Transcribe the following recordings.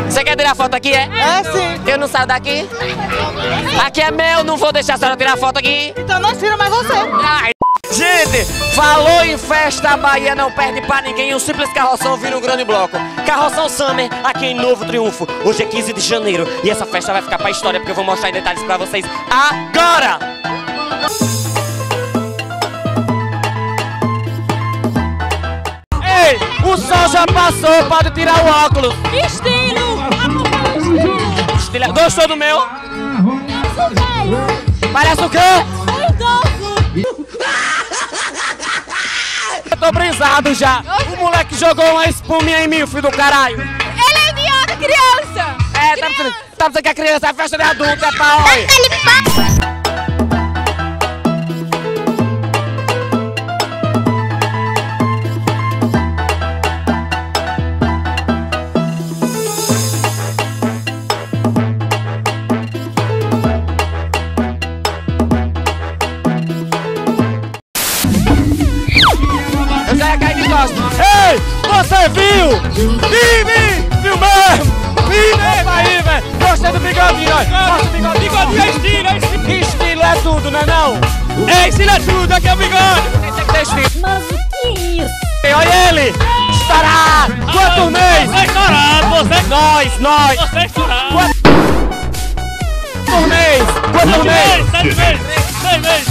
Você quer tirar foto aqui, é? É, sim. Eu não saio daqui? Aqui é meu, não vou deixar a senhora tirar foto aqui. Então não tira mais você. Ai, gente, falou em festa, a Bahia não perde pra ninguém. Um simples carroção vira um grande bloco. Carroção Summer, aqui em Novo Triunfo. Hoje é 15 de janeiro e essa festa vai ficar pra história, porque eu vou mostrar em detalhes pra vocês agora. Ei, o sol já passou, pode tirar o óculos. Estilo! Estilo. Gostou do meu? Parece o quê? Eu tô brisado já. O moleque jogou uma espuminha em mim, filho do caralho. Ele é idiota, criança! É, tá pensando que a criança é festa de adulto, é pra olha. Eu já ia cair de costas. Ei, você viu? Viu mesmo? Vi mesmo aí, velho. Gostei do bigodinho, ó. Gosta do bigodinho? Bigodinho é estilo, é estilo. Estilo é tudo, não é não? É, estilo é tudo, aqui é o bigode. Tem que ter estilo. Mas o que é isso? Olha ele! Estourado! Quanto mês? Você é estourado, você. Nós! Você é estourado. Quanto mês? Quanto mês? 7 meses. 6 meses.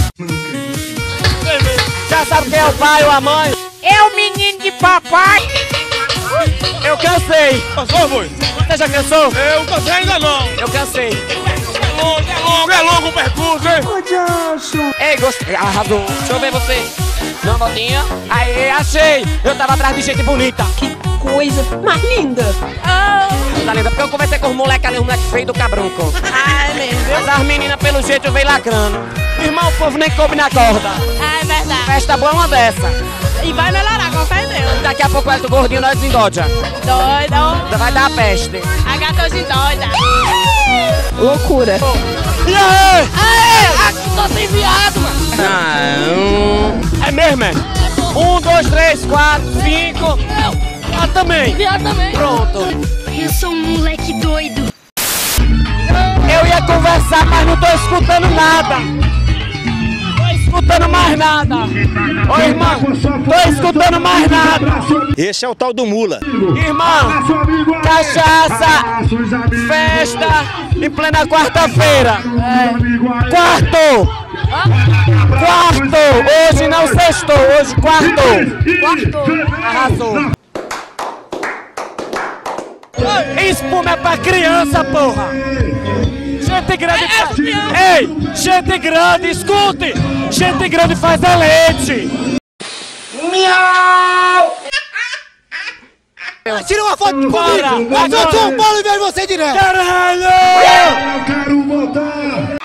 6 meses. Já sabe quem é o pai ou a mãe? É o menino de papai! Eu cansei! Passou, foi? Você já cansou? Eu cansei ainda não. Eu cansei! É longo o percurso, hein? Ei, gostei! Arrasou! Deixa eu ver você! Não, botinha! Aê, achei! Eu tava atrás de gente bonita! Que coisa mais linda! Tá linda? Porque eu conversei com os moleques ali, os moleques feios do cabrunco. Ah, é mesmo? Mas as meninas, pelo jeito, veio lacrando. Irmão, o povo nem coube na corda. Ah, é verdade. Festa boa é uma dessa. E vai melhorar, com fé em Deus. Daqui a pouco o Elton Gordinho nós desendoja. Doido. Vai dar a peste. A gata hoje doida. Loucura. E aí? Aê, aqui tô sem viado, mano. É mesmo, é? 1, 2, 3, 4, 5. Ah, também. Viado também. Pronto. Eu sou um moleque doido. Eu ia conversar, mas não tô escutando nada. Tô escutando mais nada. Ô, irmão, tô escutando mais nada. Esse é o tal do mula. Irmão, cachaça, festa em plena quarta-feira. Quarto! Hoje não sextou, hoje quarto! Arrasou! Espuma é pra criança, porra! Gente grande faz... Ei! Gente grande, escute! Gente grande faz a leite! Miau! Tira uma foto comigo! Bora! Eu sou São Paulo e vejo você direto! Caralho! Eu quero voltar!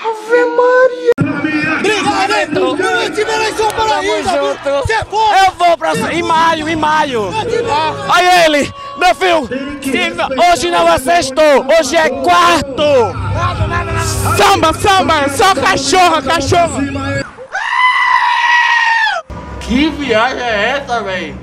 Obrigado! Eu não tive eleição para ainda! Você é foda! Eu vou pra... Em maio! Olha ele! Meu filho! Hoje não é sextou, hoje é quarto! Samba! Só cachorra! Que viagem é essa, velho?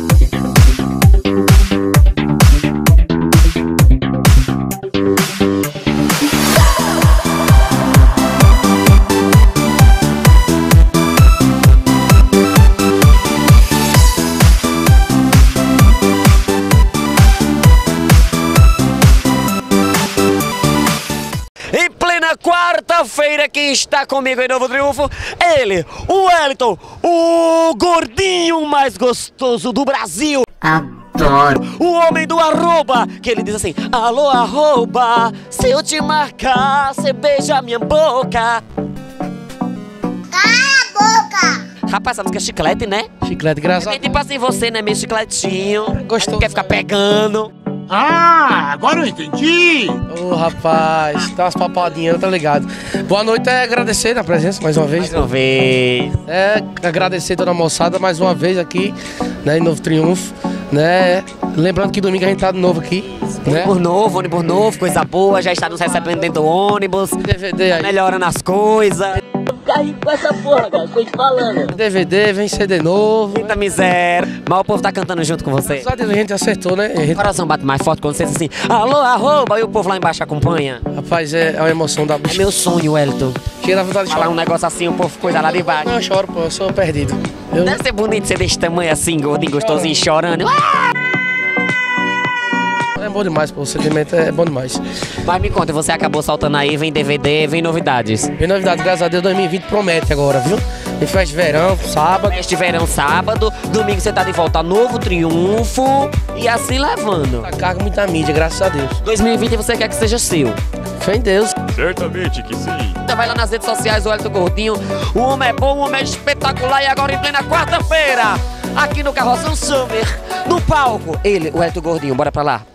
Em plena quarta-feira, quem está comigo em Novo Triunfo, ele, o Wellington, o gordinho mais gostoso do Brasil. Adoro. O homem do arroba, que ele diz assim: alô, arroba, se eu te marcar, você beija minha boca. Cala a boca! Rapaz, essa música é chiclete, né? Chiclete, graças É tipo assim, você, né? Meio chicletinho. Gostoso. Quer ficar pegando. Ah, agora eu entendi. Ô, rapaz, dá umas papadinhas, tá ligado? Boa noite, agradecer a presença mais uma vez. Mais uma vez. Agradecer toda a moçada mais uma vez aqui, né, em Novo Triunfo, né? Lembrando que domingo a gente tá de novo aqui, né? Ônibus novo, coisa boa, já está nos recebendo dentro do ônibus. DVD aí. Melhorando as coisas. carrinho com essa porra, cara. Tô te falando. DVD, vem CD novo. Muita miséria. Mas o povo tá cantando junto com você. Só a gente acertou, né? O coração bate mais forte quando você diz assim, alô, arroba, e o povo lá embaixo acompanha. Rapaz, é uma emoção da É meu sonho, Wellington. Chega da vontade de Falar chorar. um negócio assim, o povo coisa lá de baixo. Não, eu choro, pô, eu sou perdido. Eu... Deve ser bonito ser desse tamanho assim, gordinho, gostosinho, chorando. É bom demais, pô, o sentimento é bom demais. Mas me conta, você acabou soltando aí, vem DVD, vem novidades. Vem novidade, graças a Deus, 2020 promete agora, viu? Tem festa de verão, sábado. Festa de verão sábado, domingo você tá de volta, Novo Triunfo e assim levando. Tá carga muita mídia, graças a Deus. 2020 você quer que seja seu. Fé em Deus. Certamente que sim. Então vai lá nas redes sociais, o Wellington Gordinho. O homem é bom, o homem é espetacular e agora em plena quarta-feira, aqui no Carroção Summer, no palco, ele, o Wellington Gordinho, bora pra lá.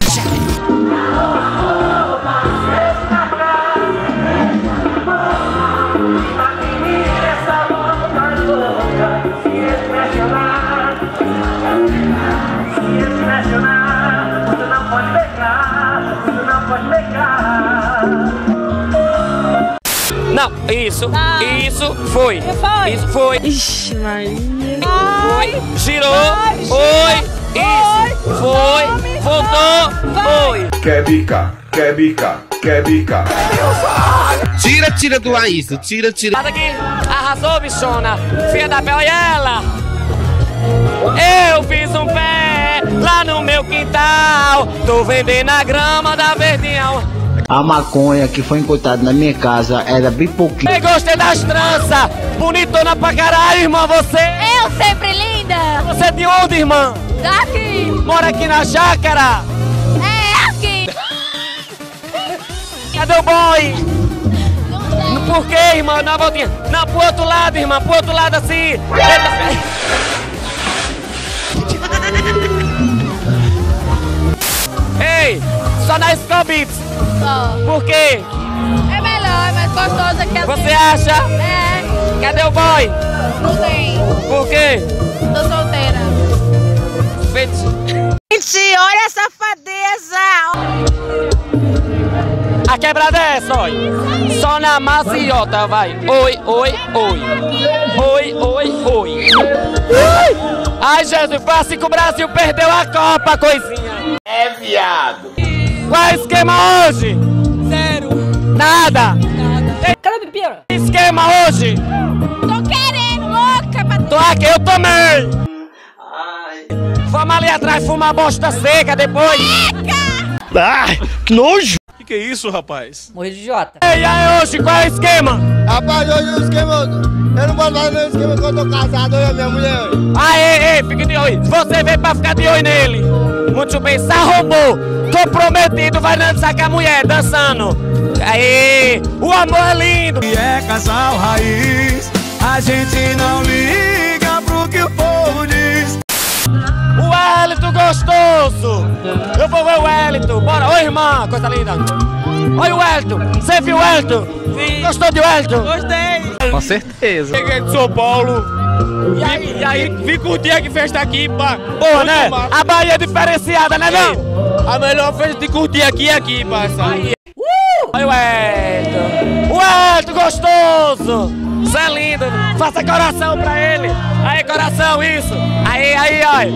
Não, isso foi. Isso foi. Ixi, Maria. Foi, girou, foi, isso, foi, voltou, foi. Quer bicar, quer bicar, quer bicar. Tira do ar isso, tira. Nada aqui, arrasou, bichona, filha da pé, olha ela. Eu fiz um pé lá no meu quintal, tô vendendo a grama da Verdinhão. A maconha que foi encontrada na minha casa era bem pouquinho. Eu gostei das tranças, bonitona pra caralho, irmã, você. Eu sempre linda. Você é de onde, irmã? Daqui. Mora aqui na chácara. É aqui. Cadê o boy? Por que, irmã? Na voltinha. Não, pro outro lado, irmã. Pro outro lado, assim. Ei, só na Skull Beats. Só. Por quê? É melhor, é mais gostoso aqui assim. Você acha? É. Cadê o boy? Não tem. Por quê? Tô solteira. Gente, olha a safadeza. A quebrada é essa, olha. Só na maciota, vai. Oi, oi, oi. Oi, oi, oi. Ai, Jesus, quase que o Brasil perdeu a Copa, coisinha. É viado. Qual é o esquema hoje? Zero. Nada. Cadê a pipira? Esquema hoje? Tô querendo, louca. Pra... Tô aqui, eu também. Vamos ali atrás fumar bosta seca depois. Ai, que nojo. Que é isso, rapaz? Morri de idiota. E aí, hoje, qual é o esquema? Rapaz, hoje o esquema. Eu não posso fazer nenhum esquema quando eu tô casado, eu e a minha mulher. Aê, fique de olho. Você veio pra ficar de olho nele. Muito bem, se arrombou. Comprometido, vai dançar com a mulher, dançando. Aê, o amor é lindo. E é casal raiz, a gente não liga pro que o povo diz. O Wellington gostoso. Eu vou ver o Wellington. Bora, oi irmã, coisa linda. Oi o Wellington. Você viu o Wellington? Sim. Gostou de Wellington? Gostei. Com certeza. Cheguei de São Paulo. E aí, vim curtir aqui festa aqui, pá. Boa, né? A Bahia é diferenciada, né não? A melhor festa de curtir aqui é aqui, parceiro. Oi, Wellington. Wellington gostoso. Você é lindo. Faça coração pra ele. Aí, coração, isso. Aí, olha.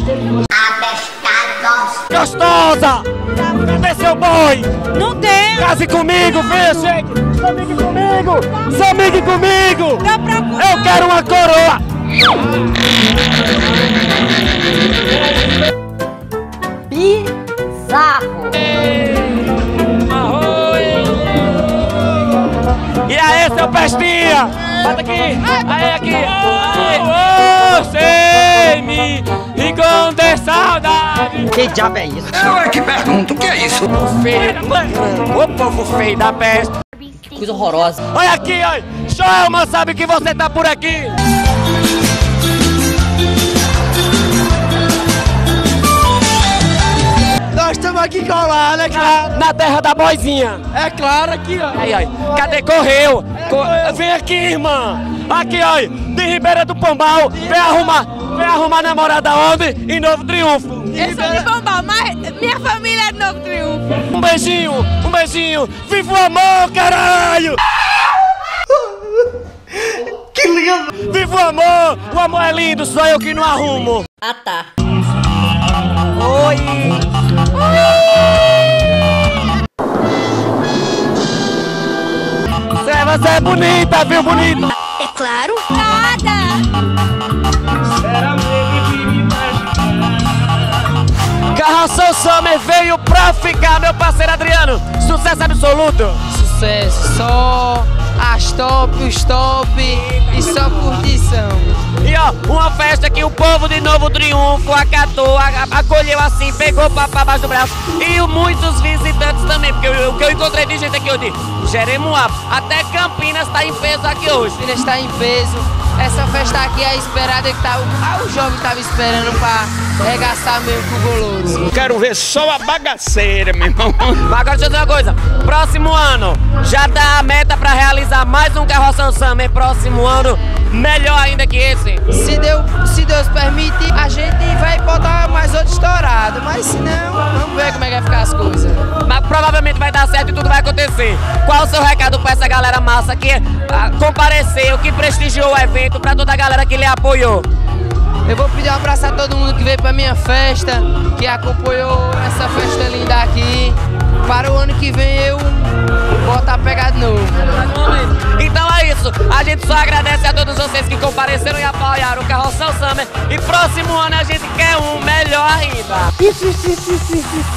Gostosa. Cadê seu boi? Não tem. Case comigo, vem, chegue. Se amigue comigo. Se amigue comigo. Tô procurando. Eu quero uma coroa. Bizarro. E aí, seu pestinha? Bota aqui. Aí, aqui. Você me encontra saudade. Que diabo é isso? Eu que pergunto, o que é isso? Feio. O povo feio da peste. Coisa horrorosa. Olha aqui, olha. Joelma sabe que você tá por aqui. Nós estamos aqui colados, é claro. Na terra da boizinha. É claro aqui, ó. Aí, ó. Cadê? Correu. Vem aqui, irmã. Aqui, ó. De Ribeira do Pombal. Vem arrumar namorada onde? Em Novo Triunfo. Eu sou de Pombal, mas minha família é de Novo Triunfo. Um beijinho. Viva o amor, caralho! Viva o amor! O amor é lindo, só eu que não arrumo. Ah, tá. Oi! Você é bonita, viu, bonita? É claro. Carroção Summer veio pra ficar, meu parceiro Adriano. Sucesso absoluto. Sucesso, só as top, os top e só curtição. E ó, uma festa que o povo de Novo Triunfo acatou, acolheu assim, pegou pra baixo do braço. E muitos visitantes também, porque o que eu encontrei de gente aqui hoje, Jeremoabo, até Campinas tá em peso aqui hoje. Campinas está em peso. Essa festa aqui é esperada que tá, o jovem tava esperando pra regaçar mesmo com o goloso. Quero ver só a bagaceira, meu irmão. Mas agora deixa eu dizer uma coisa, próximo ano já tá a meta pra realizar mais um Carroção Summer, próximo ano melhor ainda que esse. Se Deus permitir, a gente vai botar mais outro estourado, mas se não, vamos ver como é que vai ficar as coisas. Mas provavelmente vai dar certo e tudo vai acontecer. Qual o seu recado pra essa galera massa que compareceu, que prestigiou o evento, pra toda a galera que lhe apoiou? Eu vou pedir um abraço a todo mundo que veio pra minha festa, que acompanhou essa festa linda aqui. Para o ano que vem eu botar a pegar de novo. Então é isso, a gente só agradece a todos vocês que compareceram e apoiaram o Carroção Summer. E próximo ano a gente quer um melhor ainda.